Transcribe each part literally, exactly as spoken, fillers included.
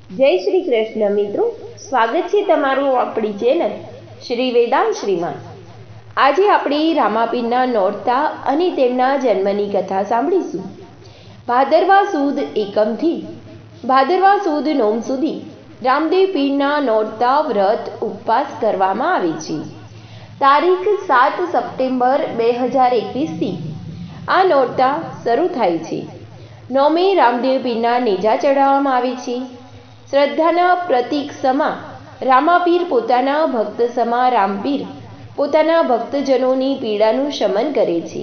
जय श्री कृष्ण मित्रों, स्वागत है तमारू अपनी चेनल श्री वेदांश्री में। आज अपनी रामापीरना नोरता अने तेमना जन्मनी कथा सांभळीशुं। भादरवा सुद एकम थी भादरवा सुद नोम सुधी रामदेव पीरना नोरता व्रत उपवास करवामां आवे छे। तारीख सात सप्टेम्बर बे हज़ार एकवीस थी आ नोरता शरू थाय छे। नोमे रामदेव पीरना नेजा चढ़ाववामां आवे छे। श्रद्धाना प्रतीक समा रामापीर पोताना भक्त समा रामपीर पोताना भक्तजनोनी पीड़ानुं शमन करे छे,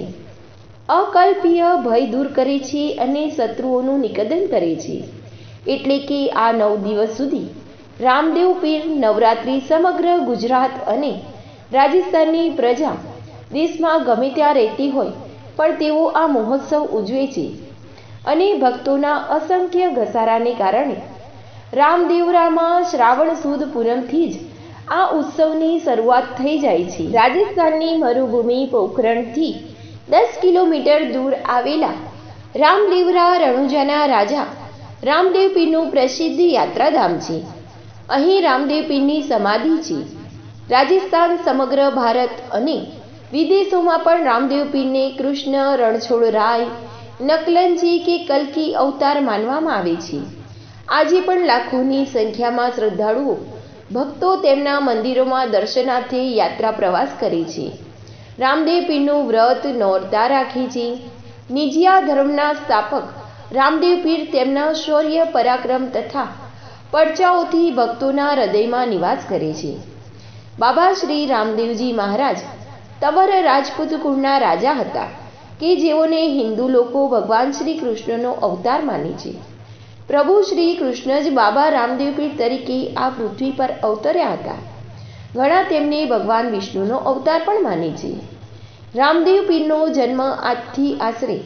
अकल्पीय भय दूर करे छे अने शत्रुओनुं निकंदन करे छे। एटले के आ नौ दिवस सुधी रामदेव पीर नवरात्रि समग्र गुजरात अने राजस्थाननी प्रजा देशमां गमे त्यां रहेती होय पण तेओ आ महोत्सव उजवे छे अने भक्तोना असंख्य घसाराने कारणे रामदेवरामां श्रावण सुद पूनमथी ज आ उत्सवनी शरूआत थई जाय छे। राजस्थाननी मरुभूमि पोखरणथी दस किलोमीटर दूर आवेला रामदेवरा रણુજાના राजा रामदेव पीरनुं प्रसिद्ध यात्राधाम छे। અહીં रामदेव पीरनी समाधि छे। राजस्थान समग्र भारत अने विदेशोमां पण रामदेव पीरने कृष्ण रणछोड़राय नकलनजी के कल्की अवतार मानवामां आवे छे। આજે પણ લાખોની સંખ્યામાં શ્રદ્ધાળુઓ ભક્તો તેમના મંદિરોમાં દર્શનાર્થે યાત્રા પ્રવાસ કરે છે। રામદેવ પીરનું વ્રત નોરતા રાખે છે। નિજિયા ધર્મના સ્થાપક રામદેવ પીર તેમના શૌર્ય પરાક્રમ તથા પરચાઓથી ભક્તોના હૃદયમાં નિવાસ કરે છે। બાબા શ્રી રામદેવજી મહારાજ તવર રાજપૂત કુળના રાજા હતા કે જેઓને હિન્દુ લોકો ભગવાન શ્રી કૃષ્ણનો અવતાર માને છે। प्रभु श्री कृष्ण ज बाबा रामदेव पीर तरीके आ पृथ्वी पर अवतर्या हता। घणा तेमने भगवान विष्णुनो अवतार पण माने छे। रामदेव पीरनो जन्म आजथी आश्रे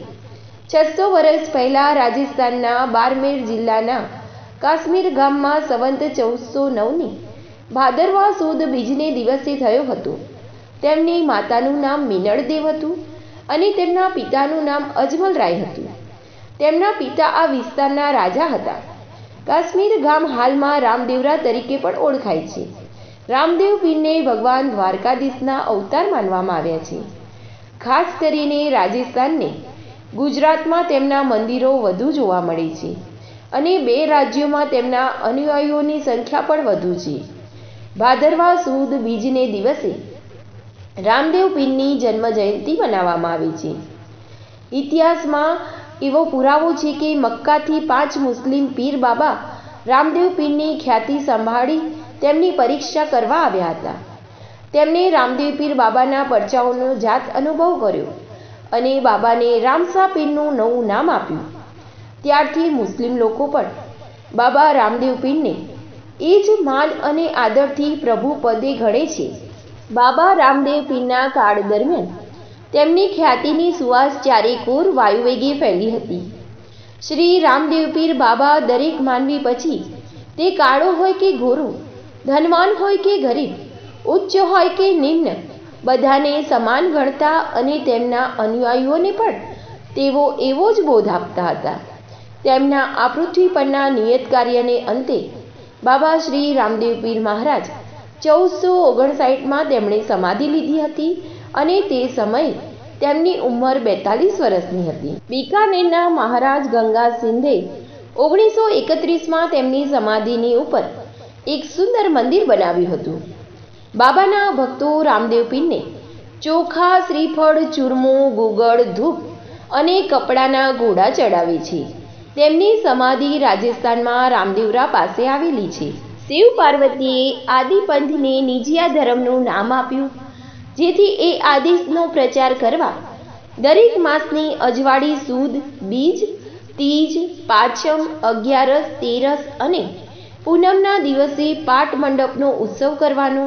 छसो वर्ष पहला राजस्थानना बारमेर जिल्लाना काश्मीर गाममां संवत चौदसो नौ नी भादरवा सुद बीजने दिवसे थयो हतो। तेमनी मातानुं नाम मीनळदेव हतुं अने तेमना पितानुं नाम अजमल राय हतुं। તેમના પિતા આ વિસ્તારના રાજા હતા। કાશ્મીર ગામ હાલમાં રામદેવરા તરીકે પણ ઓળખાય છે। રામદેવ પીરને ભગવાન દ્વારકાધીશના અવતાર માનવામાં આવ્યા છે। ખાસ કરીને રાજસ્થાનને ગુજરાતમાં તેમના મંદિરો વધુ જોવા મળે છે અને બે રાજ્યોમાં તેમના અનુયાયીઓની સંખ્યા પણ વધુ છે। ભાદરવા સુદ બીજને દિવસે રામદેવ પીરની જન્મ જયંતિ મનાવવામાં આવે છે। ઇતિહાસમાં एवो पुरावो छे कि मक्काथी पांच मुस्लिम पीर बाबा रामदेव पीरनी ख्याति संभाળી તેમની परीक्षा करवा આવ્યા હતા। તેમણે રામદેવ પીર બાબાના પરચાઓનો જાત અનુભવ કર્યો અને બાબાને રામસા પીરનું નવું નામ આપ્યું। ત્યારથી મુસ્લિમ લોકો પણ બાબા રામદેવ પીરને એ જ માન અને આદરથી પ્રભુ પદે ગણે છે। બાબા રામદેવ પીરના કાળ દરમિયાન તેમની ખ્યાતિની સુવાસ ચારેકોર વાયુવેગે ફેલી હતી। શ્રી રામદેવ પીર બાબા દરેક માનવી પછી તે કાળો હોય કે ગોરો, ધનવાન હોય કે ગરીબ, ઉચ્ચ હોય કે નિમ્ન, બધાને સમાન ગણતા અને તેમના અનુયાયીઓને પણ તેઓ એવો જ બોધ આપતા હતા। તેમના આ પૃથ્વી પરના નિયત કાર્યને અંતે બાબા શ્રી રામદેવ પીર મહારાજ ચૌદસો ઓગણસાઠમાં તેમણે સમાધિ લીધી હતી અને તે સમયે તેમની ઉંમર બેતાલીસ વર્ષની હતી। બીકાનેરના મહારાજ ગંગા સિંધે ઓગણીસો એકત્રીસમાં તેમની સમાધિની ઉપર એક સુંદર મંદિર બનાવ્યું હતું। બાબાના ભક્તો રામદેવ પીરને ચોખા, શ્રીફળ, ચૂરમું, ગુગળ, ધૂપ અને કપડાના ઘોડા ચડાવે છે। તેમની સમાધિ રાજસ્થાનમાં રામદેવરા પાસે આવેલી છે। શિવ પાર્વતીએ આદિપંથને નિજિયા ધર્મનું નામ આપ્યું જેથી એ આદેશનો પ્રચાર કરવા દરેક માસની અજવાળી સુદ, બીજ, તીજ, પાંચમ, અગિયારસ, તેરસ અને પૂનમના દિવસે પાટ મંડપનો ઉત્સવ કરવાનો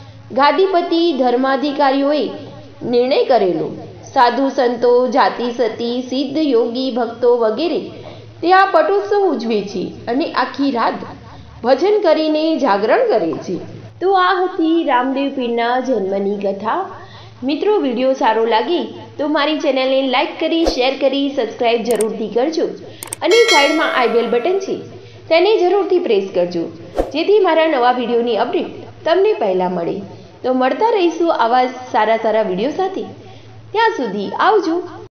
ગાદીપતિ ધર્માધિકારીઓએ નિર્ણય કરેલો। સાધુ સંતો, જાતિ સતી, સિદ્ધ યોગી ભક્તો વગેરે તે આ પટોત્સવ ઉજવે છે અને આખી રાત ભજન કરીને જાગરણ કરે છે। તો આ હતી રામદેવ પીરના જન્મની કથા। મિત્રો, વિડીયો સારો લાગે તો મારી ચેનલને લાઈક કરી, શેર કરી, સબસ્ક્રાઈબ જરૂરથી કરજો અને સાઈડમાં આઈ બેલ બટન છે તેને જરૂરથી પ્રેસ કરજો, જેથી મારા નવા વિડીયોની અપડેટ તમને પહેલાં મળે. તો મળતા રહીશું આવા સારા સારા વિડીયો સાથે. ત્યાં સુધી આવજો.